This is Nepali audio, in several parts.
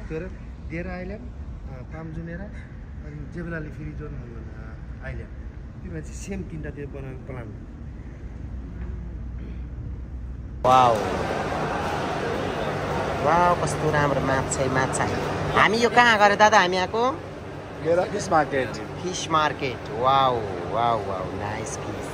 तर दिएर आइल्याम पाम जुनेर अनि जेबलाले फेरि जोन आइल्याम तिमीले चाहिँ सेम तिनवटा त्यो बनाउने प्लान वाउ वाउ कस्तो राम्रो माछा हामी यो कहाँ गरे दादा हामी आएको मेरा fish market wow wow wow nice fish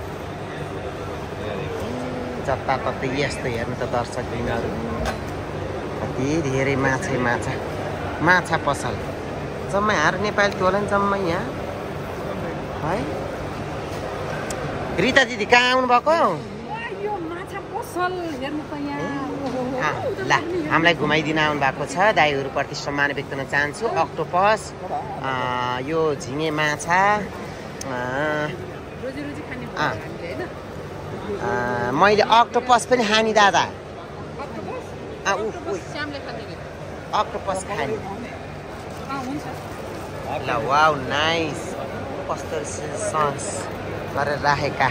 जताततै यस्तो हेर्नु त दर्शकबिनहरू कति धेरै माछा पसल जम्मै हार नेपालीको होला नि जम्मै यहाँ है रिता दिदी कहाँ आउनु भएको ल हामीलाई घुमाइदिन आउनु भएको छ दाइहरूप्रति सम्मान व्यक्त गर्न चाहन्छु अक्टोपस यो झिँगे माछा मैले अक्टोपस पनि खाने दादा अक्टोपस खाने ल वाउ नाइस कस्तो सस गरेर राखेका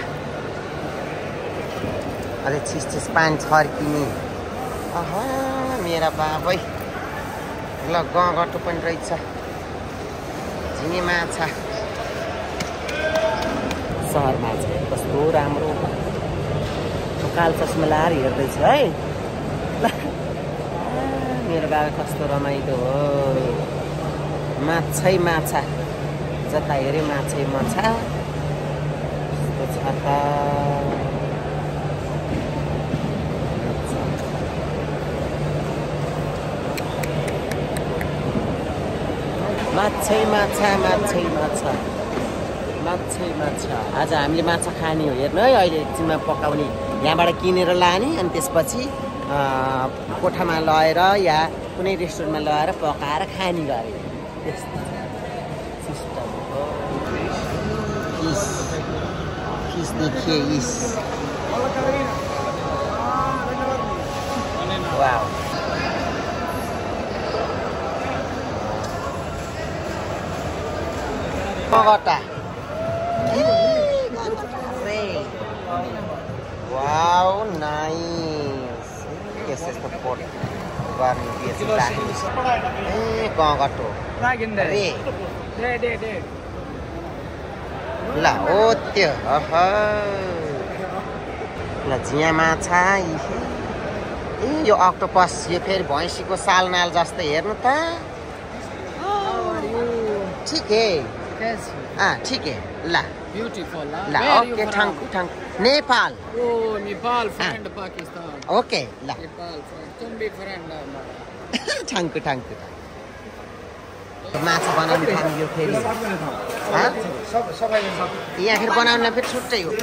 अझै छिस पानी छर्किने मेरा बाबै ल गटो पनि रहेछ झिँगे माछा सहर माछा कस्तो राम्रो काल चस्मा लाएर हेर्दैछु है मेरो बाबा कस्तो रमाइलो हो माछा जता हेऱ्यो माछा छ त माछा आज हामीले माछा खाने हो हेर्नु है अहिले एकछिनमा पकाउने यहाँबाट किनेर लाने अनि त्यसपछि कोठामा लगेर या कुनै रेस्टुरेन्टमा लगेर पकाएर खाने गरे त्यस्तो सिस्टम हो फिस देखिए इस wow Kota. Wow, nice. Yes, it's the port. One piece of that. Kongato. La, oh, dear. La, Jia Macha. Yo octopus, you paid Boinsiko Salnal just the air. ठीक है ठीक है ला ब्यूटीफुल ला okay thank Nepal Nepal friend Pakistan okay ला नेपाल तुम भी फ्रेंड थैंक माछा बनाउनु थाल्यो यो फेरि यहाँ फेरि बनाउन फेरि छुट्टै हो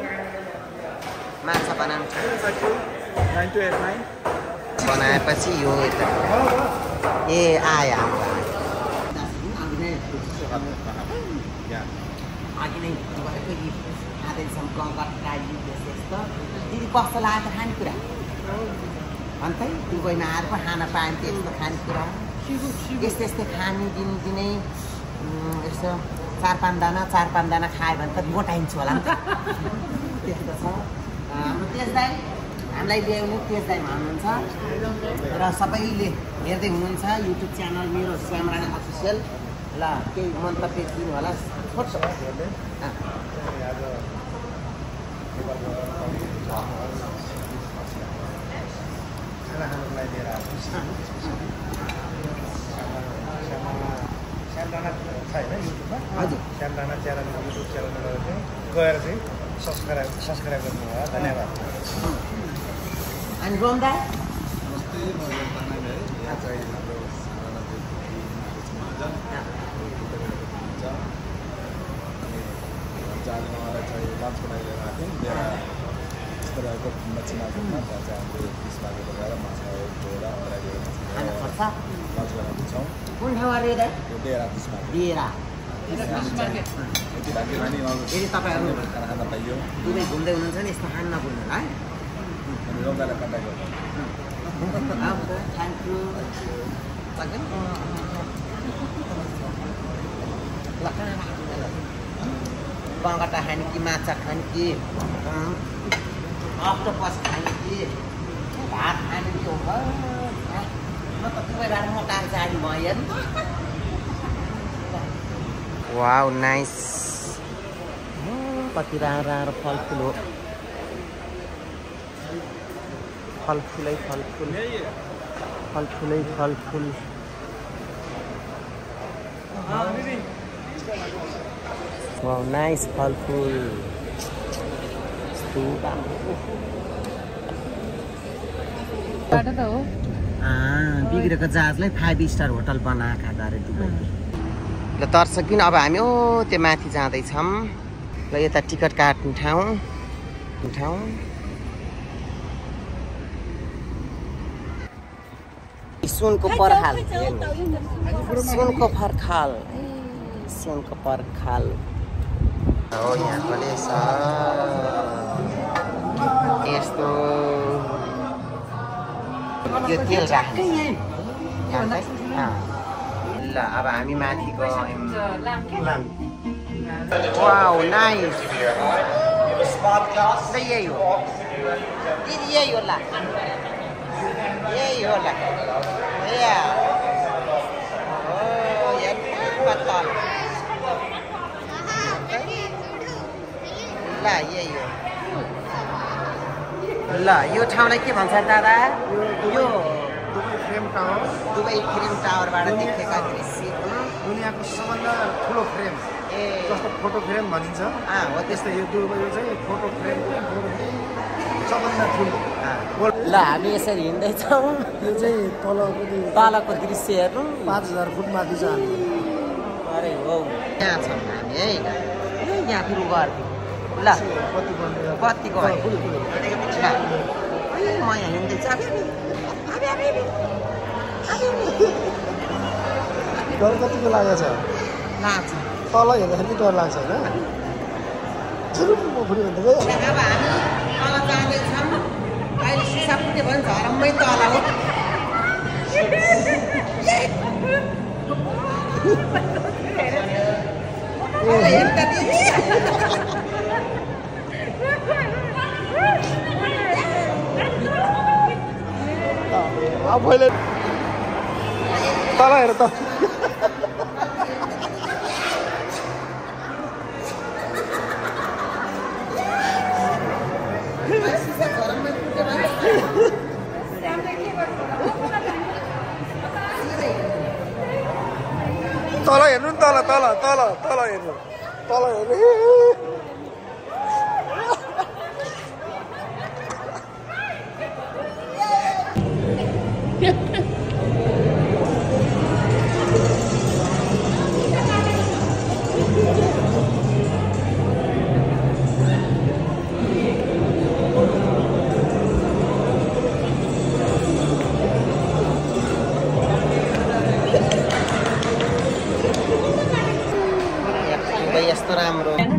माछा बनाउनु बनाएपछि यो ए आयो अघि नै आधैसम्म गाडी जस्तो दिदी कस्तो लाग्यो त खानेकुरा अन्त दुबईमा आएर पो खान पाएँ त्यस्तो खानेकुरा यस्तै खाने दिनै यसो चार पाँच दाना खायो भने त मोटाइन्छ होला नि त त्यस्तो छ हाम्रो तेज दाइ हामीलाई ल्याउनु तेज दाइ भन्नुहुन्छ र सबैले हेर्दै हुनुहुन्छ युट्युब च्यानल मेरो श्यामरानी अफिसियल ल केही मन्तव्य दिनु होला छोटो श्यामदाना छ होइन युट्युबमा हजुर श्यामदाना च्यानल युट्युब च्यानलमा गएर चाहिँ सब्सक्राइब गर्नु होला धन्यवाद अनि रोम्दा लन्च बनाइदिएर आएको मेरा यस्तो रहेको मच्छी मार्केटमा त्यहाँ चाहिँ हामीले फिस मार्केट गएर माछा धोएर लन्च बनाउँदैछौँ कुन ठाउँ अरे दाइ त्यो डेरा फिस मार्केट यति भाग्य मानि यदि तपाईँहरू खाना खान पाइयो दुबई घुम्दै हुनुहुन्छ नि यस्तो खान नभुल्नु है अनि रौदालाई कन्ट्याक्ट गर्छौँ थ्याङ्क यू कङ्कटा खाने कि माछा खाने कि अक्टोपस खाने कि भात खाने कि हो त दुबईबाट मोटाएर जाने भयो नि वाउ नाइस कति राम्रो फलफुल हो फलफुलै फलफुल फलफुलै फलफुल वाउ नाइस फलफुल बिग्रेको जहाजलाई 5 स्टार होटल बनाएका अरे दुबईले ल दर्शक अब हामी त्यो माथि जाँदैछौँ ल यता टिकट काट्ने ठाउँ सुनको पर्खाल हो यहाँ पनि यस्तो यो तेल राख्ने ल अब हामी माथि गयौँ वाउ नाइस यही हो दिदी यही होला ल यही हो ल यो ठाउँलाई के भन्छ दादा यो दुबई फ्रेम टावरबाट देखेका दृश्यहरू दुनियाँको सबभन्दा ठुलो फ्रेम जस्तो फोटो फ्रेम भनिन्छ हो त्यस्तै यो दुबई चाहिँ फोटो फ्रेम सबभन्दा ठुलो ल हामी यसरी हिँड्दैछौँ यो चाहिँ तलको दृश्य हेर्नु 5000 फुट माथि छ हामी अरे हो यहाँ छौँ हामी है यहाँ फेरि गर्थ्यौँ ल बत्ती गयो म यहाँ हिँड्दैछु डर कतिको लागेको छ लाग्छ तल हेर्दाखेरि डर लाग्छ होइन झुरुम्म फुट्यो भने अब हामी तल जाँदैछौँ अहिले सिसा फुट्यो भने झरम्मै तल हो पहिले तल हेर त तल हेर्नु नि तल तल तल तल हेर्नु तल हेर्नु यस्तो राम्रो